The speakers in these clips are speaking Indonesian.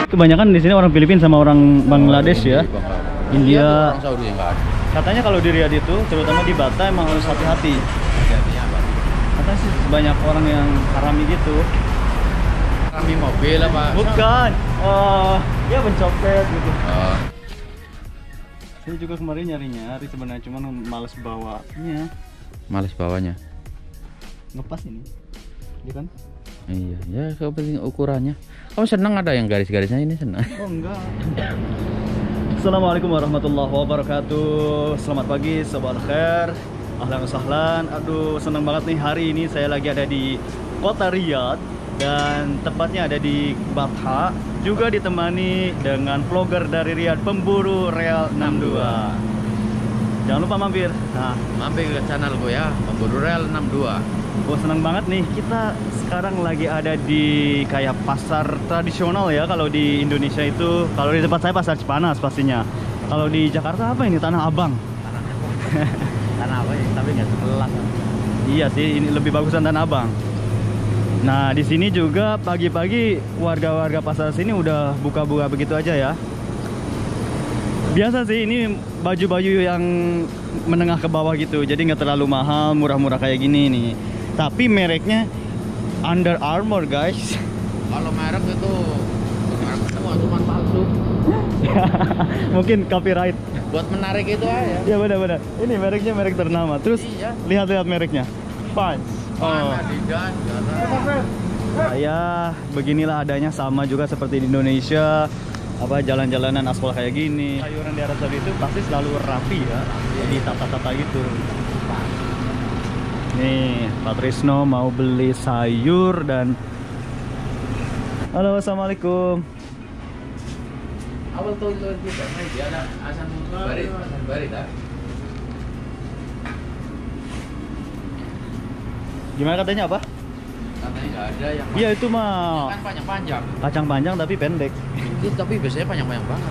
Kebanyakan di sini orang Filipina sama orang Bangladesh ya. India. Orang Saudi enggak ada. Katanya kalau di Riyadh itu, terutama di Batam emang harus hati-hati. Hati-hatinya apa? Katanya sih banyak orang yang harami gitu. Kami mobil apa? Bukan. Ya pencopet gitu. Oh. Saya juga kemarin nyari-nyari sebenarnya, cuman males bawanya. Males bawanya. Ngepas ini. Iya kan? Iya, ya kalau penting ukurannya. Kamu senang ada yang garis-garisnya ini senang? Oh enggak. Assalamualaikum warahmatullahi wabarakatuh. Selamat pagi, sabah khair. Ahlan wa sahlan. Aduh, senang banget nih hari ini saya lagi ada di kota Riyadh dan tepatnya ada di Batha. Juga ditemani dengan vlogger dari Riyadh, pemburu Real 62. Jangan lupa mampir. Nah, Mampir ke channel gue ya, pemburu Real 62. oh senang banget nih, kita sekarang lagi ada di kayak pasar tradisional ya. Kalau di Indonesia itu, kalau di tempat saya pasar Cipanas pastinya. Kalau di Jakarta apa ini? Tanah Abang. Tanah apa ya? Tapi nggak sekelas. Iya sih, ini lebih bagusan Tanah Abang. Nah, di sini juga pagi-pagi warga-warga pasar sini udah buka-buka begitu aja ya. Biasa sih, ini baju-baju yang menengah ke bawah gitu, jadi nggak terlalu mahal, murah-murah kayak gini nih. Tapi mereknya Under Armour guys. Kalau merek itu semua cuma palsu. Mungkin copyright. Buat menarik itu aja. Ya benar-benar. Ini mereknya merek ternama. Terus Iya. lihat-lihat mereknya. Fine. Oh. Adidas, Ya, beginilah adanya, sama juga seperti di Indonesia. Apa jalan-jalanan aspal kayak gini. Sayuran di Arab Saudi itu pasti selalu rapi ya. Jadi tata-tata gitu. Nih, Pak Trisno mau beli sayur dan halo, assalamualaikum. Awal tahun kita, dia ada asan barit, dah. Gimana katanya apa? Katanya nggak ada yang. Iya itu mah Kan panjang-panjang. kacang panjang tapi pendek. Itu tapi biasanya panjang-panjang banget.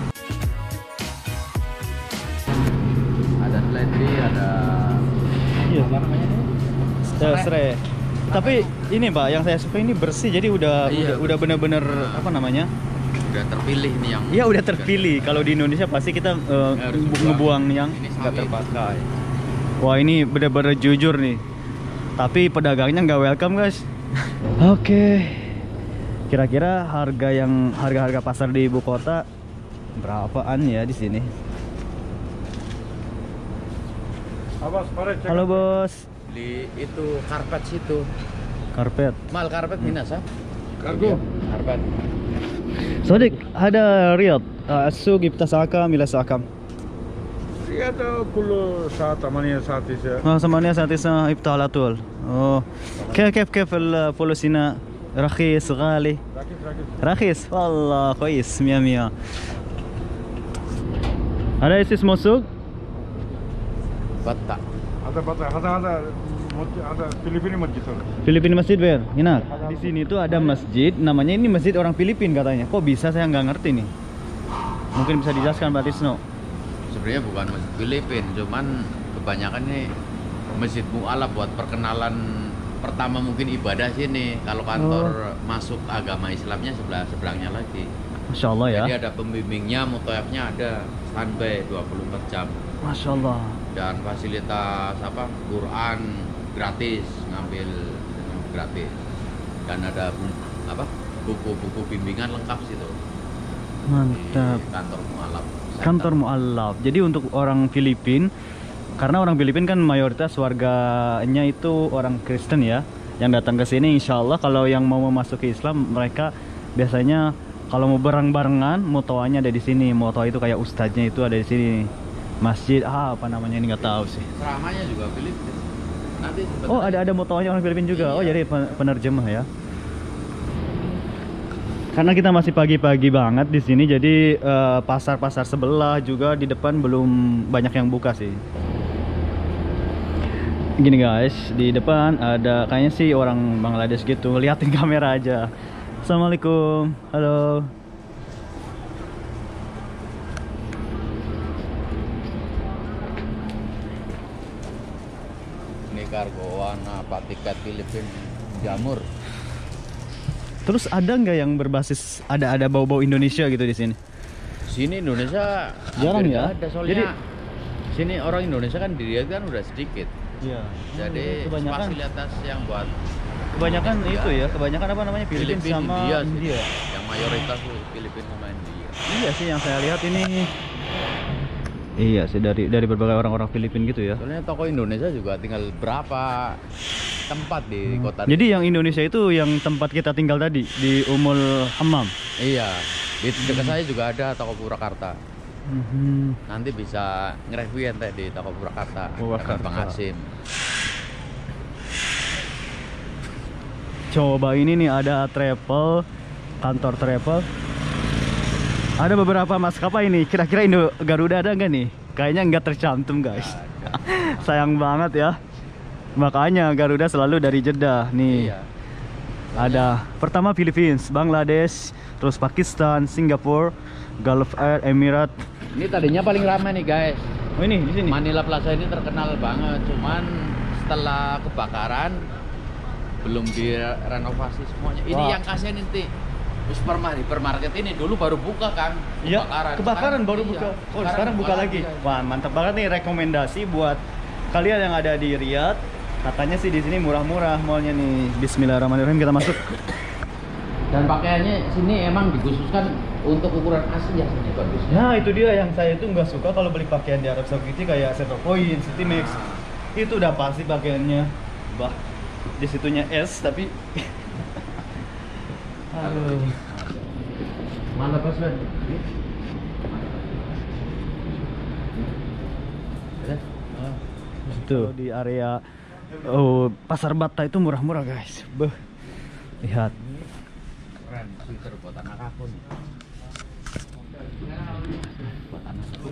Ada seledri, ada Iya. apa namanya ini? Serai. Tapi ini Pak, yang saya suka ini bersih, jadi udah Iya, udah bener-bener apa namanya? Udah terpilih nih yang. Iya udah terpilih. Kalau di Indonesia pasti kita Harus ngebuang yang Ini nggak sawit. terpakai. Wah ini bener-bener jujur nih. Tapi pedagangnya nggak welcome guys. Oke. Kira-kira harga pasar di ibu kota berapaan ya di sini? Halo bos. Beli itu karpet situ. Karpet. Mal karpet minus ah. Kargo. Karpet. صديق هذا رياض السوق يفتح الساعة كام إلى الساعة كام؟ رياضة كل ساعة 8 ساعة 9. 8 ساعة 9 يفتح على طول. أوه. كيف الفلوس هنا؟ رخيص غالي؟ رخيص والله كويس 100. هذا اسمه سوق؟ Batak. هذا فلبيني مسجد. Filipina Masjid Ber, Hinak. Di sini tuh ada masjid, namanya ini masjid orang Filipina katanya. Kok bisa, saya nggak ngerti nih. Mungkin bisa dijelaskan Pak Tisno. Sebenarnya bukan masjid Filipin, cuman kebanyakan nih masjid mu'alaf buat perkenalan pertama mungkin ibadah sini. Kalau kantor masuk agama Islamnya sebelahnya lagi. Masya Allah ya. Jadi ada pembimbingnya, mutoyafnya ada, standby 24 jam. Masya Allah. Dan fasilitas apa? Quran gratis, ngambil gratis. Dan ada buku-buku bimbingan lengkap situ. Mantap. Di kantor mu'alaf. Kantor mu'alaf. Jadi untuk orang Filipin, karena orang Filipin kan mayoritas warganya itu orang Kristen ya, yang datang ke sini insya Allah kalau yang mau memasuki Islam, mereka biasanya kalau mau bareng-barengan, mutoanya ada di sini. Mutoa itu kayak ustadznya itu ada di sini. Masjid apa namanya ini nggak tahu sih. Ceramahnya juga Filipin. Nanti Oh ada mutoanya orang Filipin juga. Oh jadi penerjemah ya. Karena kita masih pagi-pagi banget di sini, jadi pasar-pasar sebelah juga di depan belum banyak yang buka sih. Gini guys, di depan ada kayaknya sih orang Bangladesh gitu. Liatin kamera aja. Assalamualaikum. Halo. Ini kargoan apa tiket Filipin jamur. Terus ada nggak yang berbasis ada bau-bau Indonesia gitu di sini? Sini Indonesia Jarang hampir ya? nggak ada, soalnya Jadi- sini orang Indonesia kan dilihat kan udah sedikit. Iya. Jadi kebanyakan fasilitas yang buat itu ya, kebanyakan apa namanya Filipina Filipina, sama India, sih. India. Yang mayoritas tuh Filipina sama India. Iya sih yang saya lihat ini. Iya sih dari berbagai orang-orang Filipina gitu ya. Soalnya toko Indonesia juga tinggal berapa tempat di kota. Jadi yang Indonesia itu yang tempat kita tinggal tadi di Umul Hammam. Iya, di dekat saya juga ada toko Purwakarta. Nanti bisa nge-review ente di toko Purwakarta Purwakarta. dengan Bang Asim. Coba ini nih ada kantor travel. Ada beberapa maskapai ini. Kira-kira Garuda ada nggak nih? Kayaknya nggak tercantum guys. Sayang banget ya. Makanya Garuda selalu dari Jeddah nih. Iya. Ada pertama Philippines, Bangladesh, terus Pakistan, Singapura, Gulf Air, Emirat. Ini tadinya paling ramai nih guys. Oh ini di sini. Manila Plaza ini terkenal banget, cuman setelah kebakaran belum direnovasi semuanya. Ini Wah. yang kasihan inti. Supermarket ini dulu baru buka kan? Iya, kebakaran baru iya. buka. Oh, sekarang buka lagi. Wah, mantap banget nih rekomendasi buat kalian yang ada di Riyadh. Katanya sih di sini murah-murah mallnya nih. Bismillahirrahmanirrahim, kita masuk. Dan pakaiannya sini emang dikhususkan untuk ukuran Asia sini bagusnya. Nah, itu dia yang saya itu nggak suka kalau beli pakaian di Arab Saudi kayak Centropoint, City Max. Itu udah pasti pakaiannya bah di situnya S tapi aduh. Mana pasnya? Itu di area Pasar Bata itu murah-murah guys. Beuh. Lihat. Keren, sweater buat anak aku nih. Buat anak aku.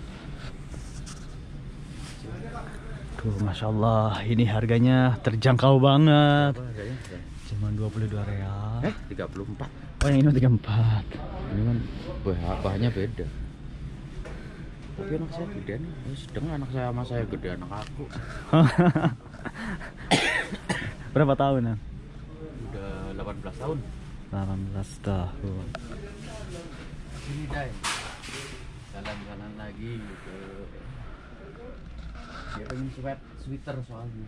Tuh, Masya Allah, ini harganya terjangkau banget. Apa harganya? Cuma 22 real. 34. Oh, yang ini 34. Ini kan bahannya beda. Tapi anak saya gede nih. Sedang anak saya sama saya gede anak aku. Berapa tahunan? Udah 18 tahun. 18 tahun. Ini Dai. Jalan-jalan lagi ke dia pengen sweater soalnya.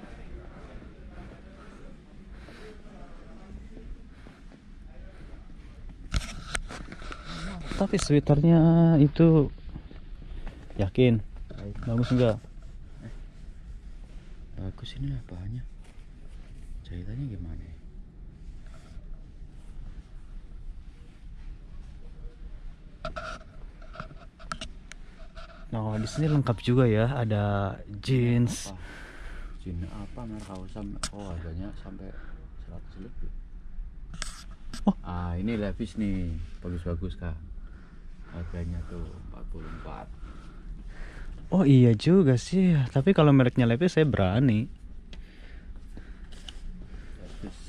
Tapi sweaternya itu yakin bagus enggak? Bagus ini lah bahannya. Jahitannya gimana ya? Nah, di sini lengkap juga ya, ada jeans. Jeans apa merek kawasan? Oh, harganya sampai 100 lebih. Oh. Ah, ini Levi's nih. Bagus-bagus, Kak. Harganya tuh 44. Oh iya juga sih, tapi kalau mereknya Levi's saya berani. Levi's.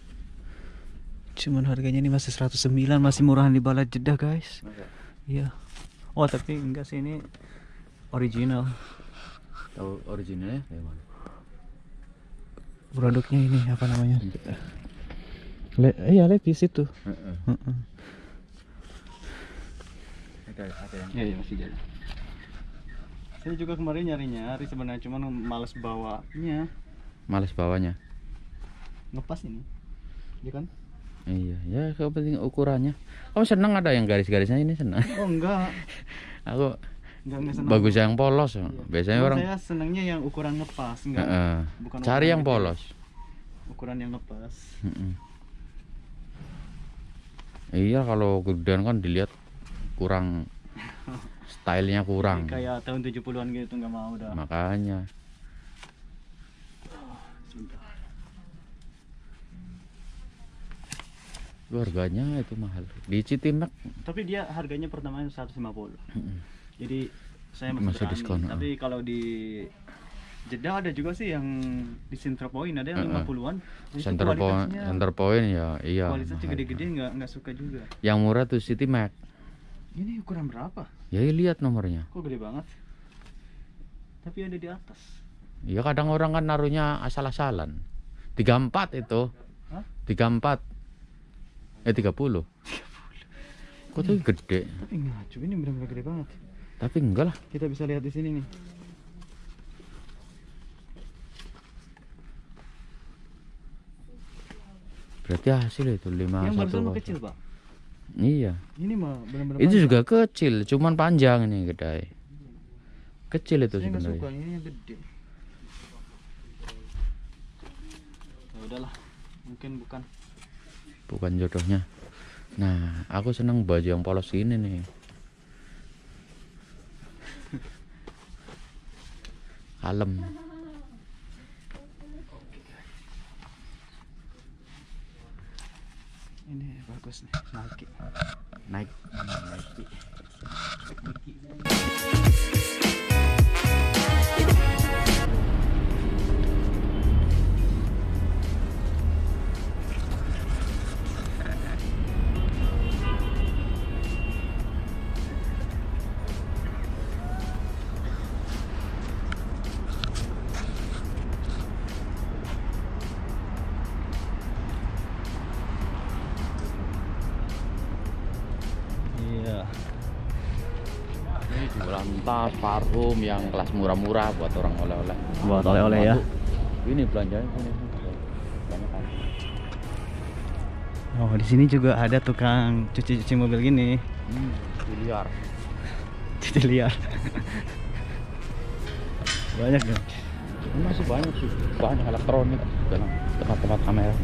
Cuman harganya ini masih 109, masih murahan di Balad Jeddah guys. Masa? Iya. Oh tapi enggak sih, ini original. Tahu originalnya kayak mana? Produknya ini apa namanya? Iya Levi's itu. Heeh. Ada yang Iya masih jadi. Saya juga kemarin nyari sebenarnya, cuman males bawanya. males bawanya. Ngepas ini. Iya kan? Iya, ya kalau penting ukurannya. Kamu seneng ada yang garis-garisnya ini seneng. Oh enggak. Aku Enggak senang. bagus yang polos. Iya. Biasanya Cuman orang saya senangnya yang ukuran ngepas, enggak. Heeh. Bukan Cari ukuran yang gede. polos. Ukuran yang ngepas. Heeh. Iya, kalau gedean kan dilihat kurang stylenya kurang. Kayak tahun 70-an gitu nggak mau dah. Makanya itu harganya itu mahal. Di Citimax Tapi dia harganya pertamanya 150. Jadi saya masih Masih berani. diskon, Tapi kalau di Jeddah ada juga sih yang di Centropoint ada yang 50-an. Itu kualitasnya- Center point ya iya. Kualitasnya mahal. gede-gede nggak suka juga. Yang murah tuh Citimax. Ini ukuran berapa? Ya lihat nomornya. Kok gede banget? Tapi ada di atas. Iya kadang orang kan naruhnya asal-asalan. 34 itu. Hah? 34. 30. Kok tuh gede? Tapi ngacu, ini benar-benar gede banget. Tapi enggak lah. Kita bisa lihat di sini nih. Berarti hasil itu 5. Yang barusan mah kecil, Pak. Iya. Ini mah benar-benar Itu juga kecil, cuman panjang ini gede. Kecil itu saya nggak sebenarnya. suka, ini yang gede. Ya udahlah, mungkin bukan Jodohnya. Nah, aku seneng baju yang polos gini nih. Kalem. Ini bagus nih, Nike. Nike. Iya. Ini jualan tas, parfum yang kelas murah-murah buat orang oleh-oleh. Buat oleh-oleh ya. Ini belanjanya sini. Banyak kan. Oh, di sini juga ada tukang cuci-cuci mobil gini. Liar. Cuci liar. Banyak dong. Ini masih banyak sih. Banyak elektronik dalam tempat-tempat kamera.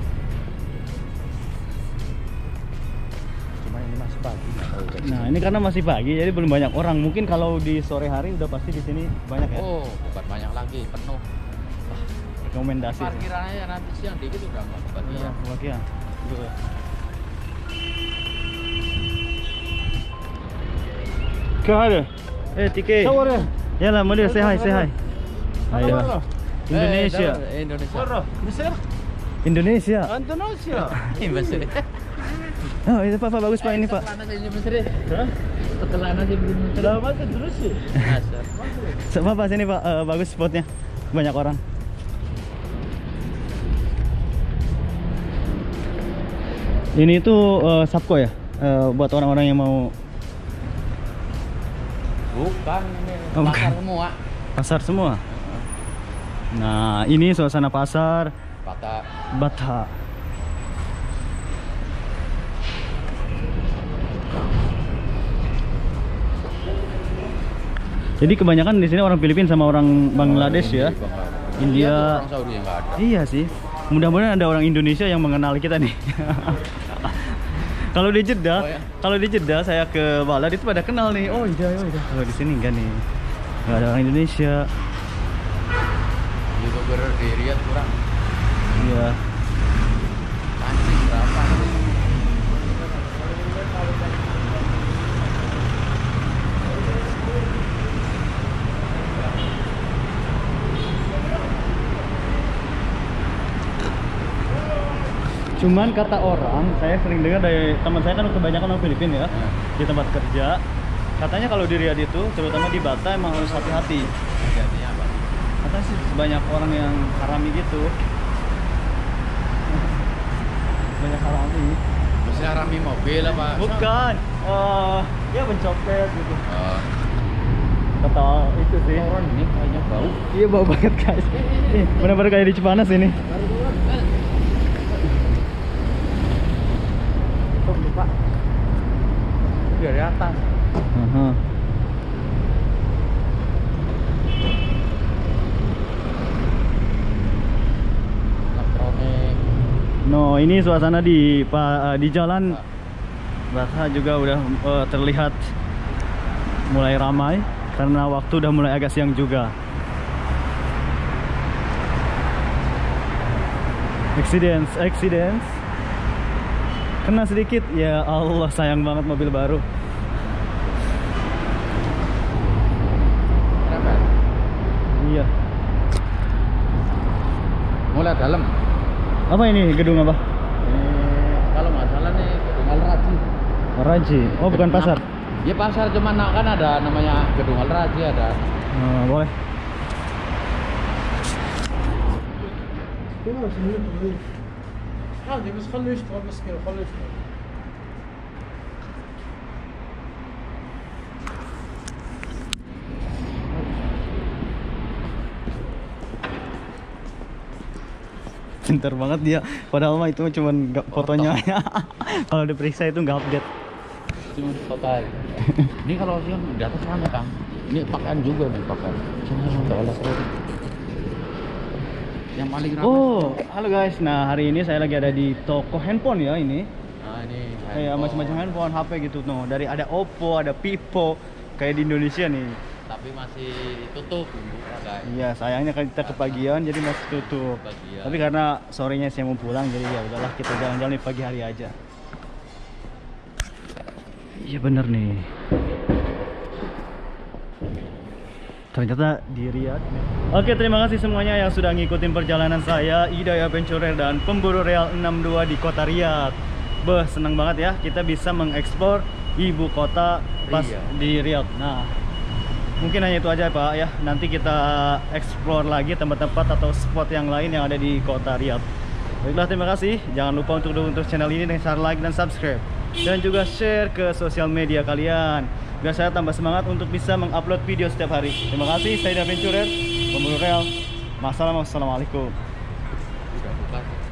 Cuma ini masih pagi. Nah, ini karena masih pagi jadi belum banyak orang. Mungkin kalau di sore hari udah pasti di sini banyak ya. Oh, bukan banyak lagi, penuh. Rekomendasi. Parkirannya nanti siang dikit udah nggak kebagian. Kebagian. Kemana? Tike. Sawara. Ya lah, model say hi. Ayo. Indonesia. Indonesia. Mesir? Indonesia. Indonesia. Ini Mesir. Oh, itu Pak, bagus Pak ini Pak. Setelah nanti belum Mesir. Selamat Indonesia. Sama Pak sini Pak, bagus spotnya. Banyak orang. Ini tuh Sapko ya? Buat orang-orang yang mau Bukan, ini Oh, pasar bukan. semua. pasar semua. Nah, ini suasana pasar Bata. Bata. Jadi kebanyakan di sini orang Filipina sama orang Bangladesh ya. India. Orang Saudi yang nggak ada. Iya sih. Mudah-mudahan ada orang Indonesia yang mengenali kita nih. Kalau di Jeddah, Oh, ya? kalau di Jeddah saya ke Balad itu pada kenal nih. Oh iya. Kalau di sini enggak nih. Enggak ada orang Indonesia. YouTuber di Riyadh kurang. Iya. Pancing berapa? Cuman kata orang, saya sering dengar dari teman saya kan kebanyakan orang Filipina ya, di tempat kerja. Katanya kalau di Riyadh itu, terutama di Bata emang harus hati-hati. Artinya apa? Katanya sih banyak orang yang harami gitu. Banyak harami. Maksudnya rami mobil apa? Bukan, ya pencopet gitu. Oh, Kata itu sih. orang ini kayaknya bau. Iya bau banget guys. Ih, benar-benar kayak di Cipanas ini. Tuh, Pak. Dari atas. Aha. Elektronik. No, ini suasana di jalan Bata juga udah terlihat mulai ramai karena waktu udah mulai agak siang juga. Accidents. Kena sedikit, ya Allah sayang banget mobil baru. Kenapa? Iya. Mulai dalam. Apa ini gedung apa? Kalau nggak salah nih Gedung Al Raji. Raji. Oh bukan pasar. Ya pasar cuman kan ada namanya Gedung Al Raji ada. Boleh. عادي بس خليه يشتغل مسكين خليه يشتغل. Pintar banget dia. Padahal mah itu cuma fotonya ya. Kalau diperiksa itu nggak update. Cuma foto aja. Ini kalau yang di atas sana Kang, ini pakaian juga nih pakaian. Yang paling ramai. Oh, halo guys. Nah, hari ini saya lagi ada di toko handphone ya ini. Nah, ini Kayak macam-macam handphone, HP gitu tuh. Dari ada Oppo, ada Vivo, kayak di Indonesia nih. Tapi masih tutup guys. Iya, sayangnya kan kita kepagian jadi masih tutup. Kepagian. Tapi karena sorenya saya mau pulang jadi ya udahlah kita jalan-jalan di pagi hari aja. Iya bener nih. Ternyata di Riyadh. Oke, terima kasih semuanya yang sudah ngikutin perjalanan saya, Hidayah Aventurer dan Pemburu Real 62 di kota Riyadh. Beh, senang banget ya kita bisa mengeksplor ibu kota pas di Riyadh. Nah, mungkin hanya itu aja Pak ya. Nanti kita explore lagi tempat-tempat atau spot yang lain yang ada di kota Riyadh. Baiklah, terima kasih. Jangan lupa untuk dukung channel ini dengan cara like dan subscribe. Dan juga share ke sosial media kalian. Biar saya tambah semangat untuk bisa mengupload video setiap hari. Terima kasih, saya Hidayah Aventurer, Pemburu Real. Wassalamualaikum. Udah buka.